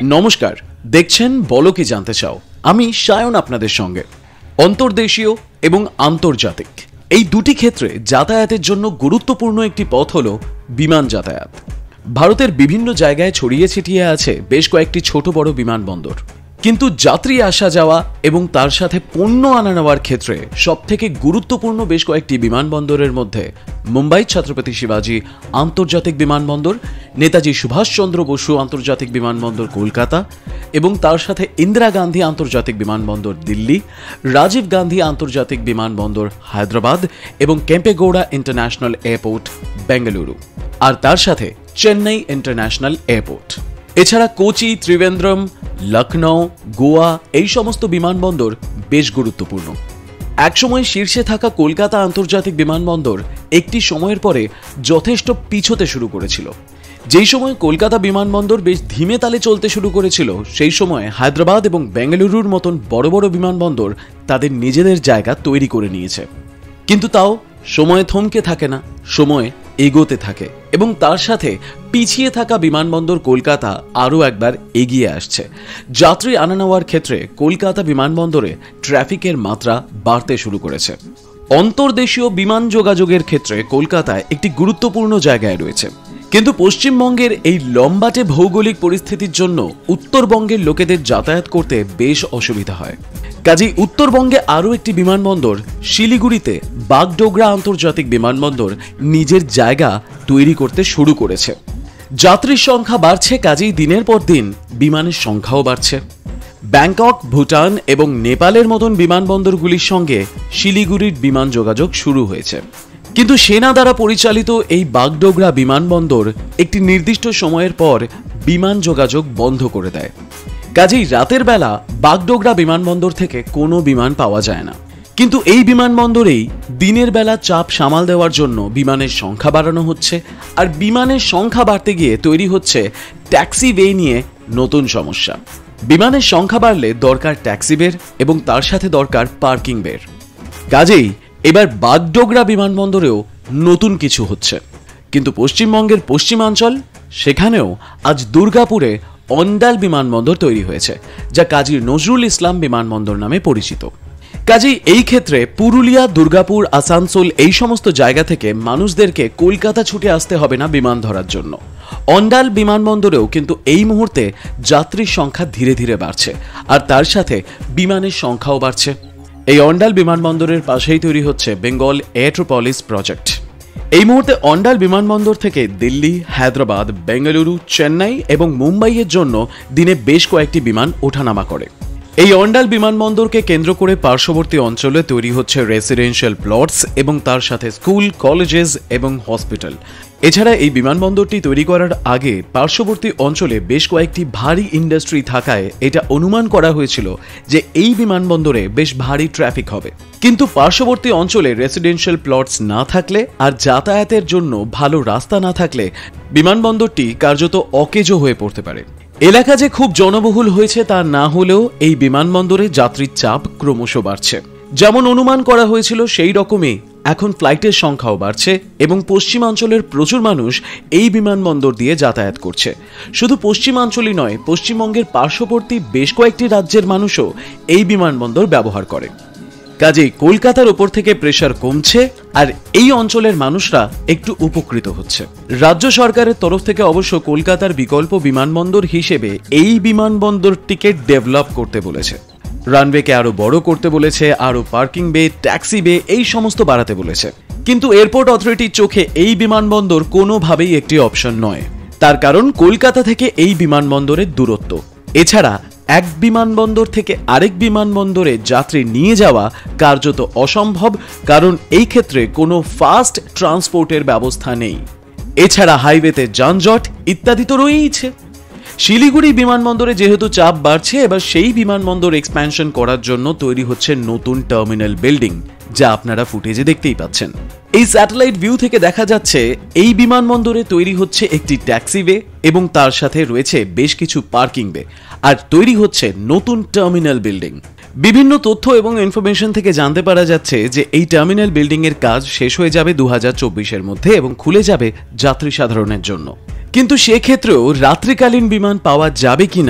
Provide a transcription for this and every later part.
নমস্কার, দেখছেন বলো কি জানতে চাও। আমি সায়ন আপনাদের সঙ্গে। অন্তর্দেশীয় এবং আন্তর্জাতিক এই দুটি ক্ষেত্রে যাতায়াতের জন্য গুরুত্বপূর্ণ একটি পথ হল বিমান যাতায়াত। ভারতের বিভিন্ন জায়গায় ছড়িয়ে ছিটিয়ে আছে বেশ কয়েকটি ছোট বড় বিমানবন্দর, কিন্তু যাত্রী আসা যাওয়া এবং তার সাথে পণ্য আনা নেওয়ার ক্ষেত্রে সবথেকে গুরুত্বপূর্ণ বেশ কয়েকটি বিমানবন্দরের মধ্যে মুম্বাই ছত্রপতি শিবাজি আন্তর্জাতিক বিমানবন্দর, নেতাজি সুভাষচন্দ্র বসু আন্তর্জাতিক বিমানবন্দর কলকাতা এবং তার সাথে ইন্দিরা গান্ধী আন্তর্জাতিক বিমানবন্দর দিল্লি, রাজীব গান্ধী আন্তর্জাতিক বিমানবন্দর হায়দ্রাবাদ এবং কেম্পেগৌড়া ইন্টারন্যাশনাল এয়ারপোর্ট বেঙ্গালুরু, আর তার সাথে চেন্নাই ইন্টারন্যাশনাল এয়ারপোর্ট। এছাড়া কোচি, ত্রিবেন্দ্রম, লখনৌ, গোয়া এই সমস্ত বিমানবন্দর বেশ গুরুত্বপূর্ণ। একসময় শীর্ষে থাকা কলকাতা আন্তর্জাতিক বিমানবন্দর একটি সময়ের পরে যথেষ্ট পিছোতে শুরু করেছিল। যেই সময় কলকাতা বিমানবন্দর বেশ ধীমে তালে চলতে শুরু করেছিল, সেই সময় হায়দ্রাবাদ এবং বেঙ্গালুরুর মতন বড় বড় বিমানবন্দর তাদের নিজেদের জায়গা তৈরি করে নিয়েছে। কিন্তু তাও সময় থমকে থাকে না, সময় এগোতে থাকে এবং তার সাথে পিছিয়ে থাকা বিমানবন্দর কলকাতা আরও একবার এগিয়ে আসছে। যাত্রী আনা নেওয়ার ক্ষেত্রে কলকাতা বিমানবন্দরে ট্রাফিকের মাত্রা বাড়তে শুরু করেছে। অন্তর্দেশীয় বিমান যোগাযোগের ক্ষেত্রে কলকাতায় একটি গুরুত্বপূর্ণ জায়গায় রয়েছে, কিন্তু পশ্চিমবঙ্গের এই লম্বাটে ভৌগোলিক পরিস্থিতির জন্য উত্তরবঙ্গের লোকেদের যাতায়াত করতে বেশ অসুবিধা হয়। কাজেই উত্তরবঙ্গে আরও একটি বিমানবন্দর শিলিগুড়িতে বাগডোগরা আন্তর্জাতিক বিমানবন্দর নিজের জায়গা তৈরি করতে শুরু করেছে। যাত্রীর সংখ্যা বাড়ছে, কাজেই দিনের পর দিন বিমানের সংখ্যাও বাড়ছে। ব্যাংকক, ভুটান এবং নেপালের মতন বিমানবন্দরগুলির সঙ্গে শিলিগুড়ির বিমান যোগাযোগ শুরু হয়েছে, কিন্তু সেনা দ্বারা পরিচালিত এই বাগডোগরা বিমানবন্দর একটি নির্দিষ্ট সময়ের পর বিমান যোগাযোগ বন্ধ করে দেয়। কাজেই রাতের বেলা বাগডোগরা বিমানবন্দর থেকে কোনো বিমান পাওয়া যায় না। কিন্তু এই বিমানবন্দরেই দিনের বেলা চাপ সামাল দেওয়ার জন্য বিমানের সংখ্যা বাড়ানো হচ্ছে, আর বিমানের সংখ্যা বাড়তে গিয়ে তৈরি হচ্ছে ট্যাক্সিওয়ে নিয়ে নতুন সমস্যা। বিমানের সংখ্যা বাড়লে দরকার ট্যাক্সিওয়ের এবং তার সাথে দরকার পার্কিং বের। কাজেই এবার বাগডোগরা বিমানবন্দরেও নতুন কিছু হচ্ছে। কিন্তু পশ্চিমবঙ্গের পশ্চিমাঞ্চল, সেখানেও আজ দুর্গাপুরে অন্ডাল বিমানবন্দর তৈরি হয়েছে, যা কাজী নজরুল ইসলাম বিমানবন্দর নামে পরিচিত। কাজেই এই ক্ষেত্রে পুরুলিয়া, দুর্গাপুর, আসানসোল এই সমস্ত জায়গা থেকে মানুষদেরকে কলকাতা ছুটে আসতে হবে না বিমান ধরার জন্য। অন্ডাল বিমানবন্দরেও কিন্তু এই মুহূর্তে যাত্রীর সংখ্যা ধীরে ধীরে বাড়ছে, আর তার সাথে বিমানের সংখ্যাও বাড়ছে। এই অন্ডাল বিমানবন্দরের পাশেই তৈরি হচ্ছে বেঙ্গল এয়ারট্রোপলিস প্রজেক্ট। এই মুহূর্তে অন্ডাল বিমানবন্দর থেকে দিল্লি, হায়দ্রাবাদ, বেঙ্গালুরু, চেন্নাই এবং মুম্বাইয়ের জন্য দিনে বেশ কয়েকটি বিমান ওঠানামা করে। এই অন্ডাল বিমানবন্দরকে কেন্দ্র করে পার্শ্ববর্তী অঞ্চলে তৈরি হচ্ছে রেসিডেন্সিয়াল প্লটস এবং তার সাথে স্কুল, কলেজেস এবং হসপিটাল। এছাড়া এই বিমানবন্দরটি তৈরি করার আগে পার্শ্ববর্তী অঞ্চলে বেশ কয়েকটি ভারী ইন্ডাস্ট্রি থাকায় এটা অনুমান করা হয়েছিল যে এই বিমানবন্দরে বেশ ভারী ট্রাফিক হবে। কিন্তু পার্শ্ববর্তী অঞ্চলে রেসিডেন্সিয়াল প্লটস না থাকলে আর যাতায়াতের জন্য ভালো রাস্তা না থাকলে বিমানবন্দরটি কার্যত অকেজো হয়ে পড়তে পারে। এলাকা যে খুব জনবহুল হয়েছে তা না হলেও এই বিমানবন্দরে যাত্রীর চাপ ক্রমশ বাড়ছে। যেমন অনুমান করা হয়েছিল সেই রকমই এখন ফ্লাইটের সংখ্যাও বাড়ছে এবং পশ্চিমাঞ্চলের প্রচুর মানুষ এই বিমানবন্দর দিয়ে যাতায়াত করছে। শুধু পশ্চিমাঞ্চলই নয়, পশ্চিমবঙ্গের পার্শ্ববর্তী বেশ কয়েকটি রাজ্যের মানুষও এই বিমানবন্দর ব্যবহার করে। কাজেই কলকাতার ওপর থেকে প্রেসার কমছে আর এই অঞ্চলের মানুষরা একটু উপকৃত হচ্ছে। রাজ্য সরকারের তরফ থেকে অবশ্য কলকাতার বিকল্প বিমানবন্দর হিসেবে এই বিমানবন্দরটিকে ডেভেলপ করতে বলেছে। রানওয়েকে আরো বড় করতে বলেছে, আরো পার্কিং বে, ট্যাক্সি বে এই সমস্ত বাড়াতে বলেছে। কিন্তু এয়ারপোর্ট অথরিটির চোখে এই বিমানবন্দর কোনোভাবেই একটি অপশন নয়। তার কারণ কলকাতা থেকে এই বিমানবন্দরের দূরত্ব। এছাড়া এক বিমানবন্দর থেকে আরেক বিমানবন্দরে যাত্রী নিয়ে যাওয়া কার্যত অসম্ভব, কারণ এই ক্ষেত্রে কোনো ফাস্ট ট্রান্সপোর্টের ব্যবস্থা নেই। এছাড়া হাইওয়েতে যানজট ইত্যাদি তো রয়েইছে। শিলিগুড়ি বিমানবন্দরে যেহেতু চাপ বাড়ছে, এবার সেই বিমানবন্দর এক্সপ্যানশন করার জন্য তৈরি হচ্ছে নতুন টার্মিনাল বিল্ডিং, যা আপনারা ফুটেজে দেখতেই পাচ্ছেন। এই স্যাটেলাইট ভিউ থেকে দেখা যাচ্ছে এই বিমানবন্দরে তৈরি হচ্ছে একটি ট্যাক্সিওয়ে এবং তার সাথে রয়েছে বেশ কিছু পার্কিং বে, আর তৈরি হচ্ছে নতুন টার্মিনাল বিল্ডিং। বিভিন্ন তথ্য এবং ইনফরমেশন থেকে জানতে পারা যাচ্ছে যে এই টার্মিনাল বিল্ডিং এর কাজ শেষ হয়ে যাবে 2024-এর মধ্যে এবং খুলে যাবে যাত্রী সাধারণের জন্য। কিন্তু সেক্ষেত্রেও রাত্রিকালীন বিমান পাওয়া যাবে কিনা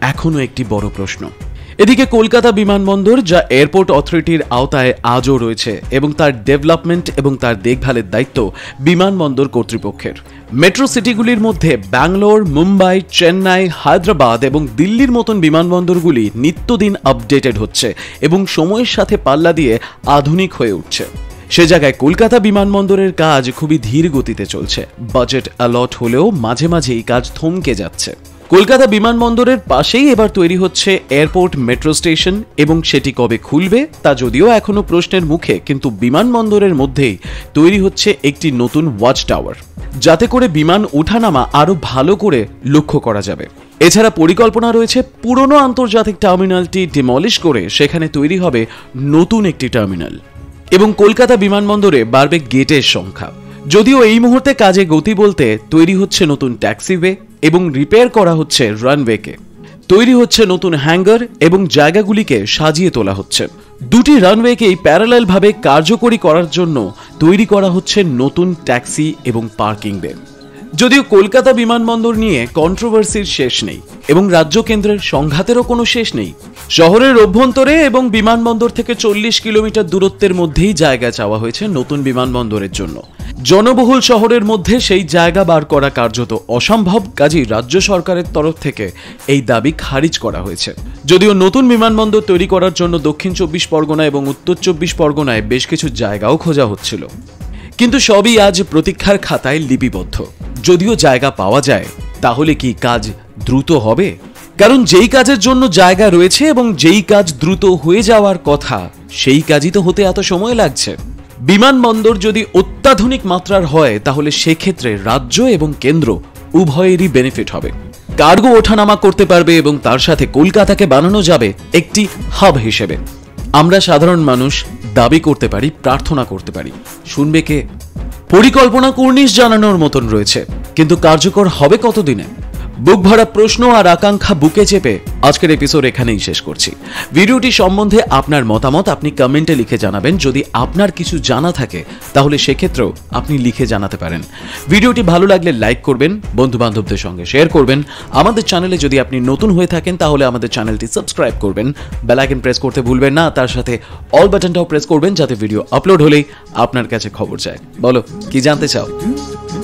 এখনো একটি বড় প্রশ্ন। এদিকে কলকাতা বিমানবন্দর, যা এয়ারপোর্ট অথরিটির আওতায় আজও রয়েছে, এবং তার ডেভেলপমেন্ট এবং তার দেখভালের দায়িত্ব বিমানবন্দর কর্তৃপক্ষের। মেট্রো সিটিগুলির মধ্যে ব্যাঙ্গালোর, মুম্বাই, চেন্নাই, হায়দ্রাবাদ এবং দিল্লির মতন বিমানবন্দরগুলি নিত্যদিন আপডেটেড হচ্ছে এবং সময়ের সাথে পাল্লা দিয়ে আধুনিক হয়ে উঠছে। সে জায়গায় কলকাতা বিমানবন্দরের কাজ খুবই ধীর গতিতে চলছে। বাজেট অ্যালট হলেও মাঝে মাঝে এই কাজ থমকে যাচ্ছে। কলকাতা বিমানবন্দরের পাশেই এবার তৈরি হচ্ছে এয়ারপোর্ট মেট্রো স্টেশন, এবং সেটি কবে খুলবে তা যদিও এখনো প্রশ্নের মুখে, কিন্তু বিমানবন্দরের মধ্যেই তৈরি হচ্ছে একটি নতুন ওয়াচ টাওয়ার, যাতে করে বিমান ওঠানামা আরো ভালো করে লক্ষ্য করা যাবে। এছাড়া পরিকল্পনা রয়েছে পুরনো আন্তর্জাতিক টার্মিনালটি ডিমলিশ করে সেখানে তৈরি হবে নতুন একটি টার্মিনাল, এবং কলকাতা বিমানবন্দরে বাড়বে গেটের সংখ্যা। যদিও এই মুহূর্তে কাজে গতি বলতে তৈরি হচ্ছে নতুন ট্যাক্সিওয়ে এবং রিপেয়ার করা হচ্ছে রানওয়েকে, তৈরি হচ্ছে নতুন হ্যাঙ্গার এবং জায়গাগুলিকে সাজিয়ে তোলা হচ্ছে। দুটি রানওয়েকেই প্যারালাল ভাবে কার্যকরী করার জন্য তৈরি করা হচ্ছে নতুন ট্যাক্সি এবং পার্কিং বে। যদিও কলকাতা বিমানবন্দর নিয়ে কন্ট্রোভার্সির শেষ নেই এবং রাজ্য কেন্দ্রের সংঘাতেরও কোনো শেষ নেই। শহরের অভ্যন্তরে এবং বিমানবন্দর থেকে 40 কিলোমিটার দূরত্বের মধ্যেই জায়গা চাওয়া হয়েছে নতুন বিমানবন্দরের জন্য। জনবহুল শহরের মধ্যে সেই জায়গা বার করা কার্যত অসম্ভব, কাজেই রাজ্য সরকারের তরফ থেকে এই দাবি খারিজ করা হয়েছে। যদিও নতুন বিমানবন্দর তৈরি করার জন্য দক্ষিণ 24 পরগনা এবং উত্তর 24 পরগনায় বেশ কিছু জায়গাও খোঁজা হচ্ছিল, কিন্তু সবই আজ প্রতীক্ষার খাতায় লিপিবদ্ধ। যদিও জায়গা পাওয়া যায়, তাহলে কি কাজ দ্রুত হবে? কারণ যেই কাজের জন্য জায়গা রয়েছে এবং যেই কাজ দ্রুত হয়ে যাওয়ার কথা, সেই কাজই তো হতে এত সময় লাগছে। বিমানবন্দর যদি অত্যাধুনিক মাত্রার হয়, তাহলে সেক্ষেত্রে রাজ্য এবং কেন্দ্র উভয়েরই বেনিফিট হবে। কার্গো ওঠানামা করতে পারবে এবং তার সাথে কলকাতাকে বানানো যাবে একটি হাব হিসেবে। আমরা সাধারণ মানুষ দাবি করতে পারি, প্রার্থনা করতে পারি, শুনবে কে? পরিকল্পনা কুর্নিশ জানানোর মতন রয়েছে, কিন্তু কার্যকর হবে কতদিনে? বুক ভরা প্রশ্ন আর আকাঙ্ক্ষা বুকে চেপে আজকের এপিসোড এখানেই শেষ করছি। ভিডিওটি সম্বন্ধে আপনার মতামত আপনি কমেন্টে লিখে জানাবেন। যদি আপনার কিছু জানা থাকে তাহলে সেক্ষেত্রেও আপনি লিখে জানাতে পারেন। ভিডিওটি ভালো লাগলে লাইক করবেন, বন্ধু বান্ধবদের সঙ্গে শেয়ার করবেন। আমাদের চ্যানেলে যদি আপনি নতুন হয়ে থাকেন তাহলে আমাদের চ্যানেলটি সাবস্ক্রাইব করবেন, বেল আইকন প্রেস করতে ভুলবেন না, তার সাথে অল বাটনটাও প্রেস করবেন যাতে ভিডিও আপলোড হলেই আপনার কাছে খবর যায়। বলো, কি জানতে চাও?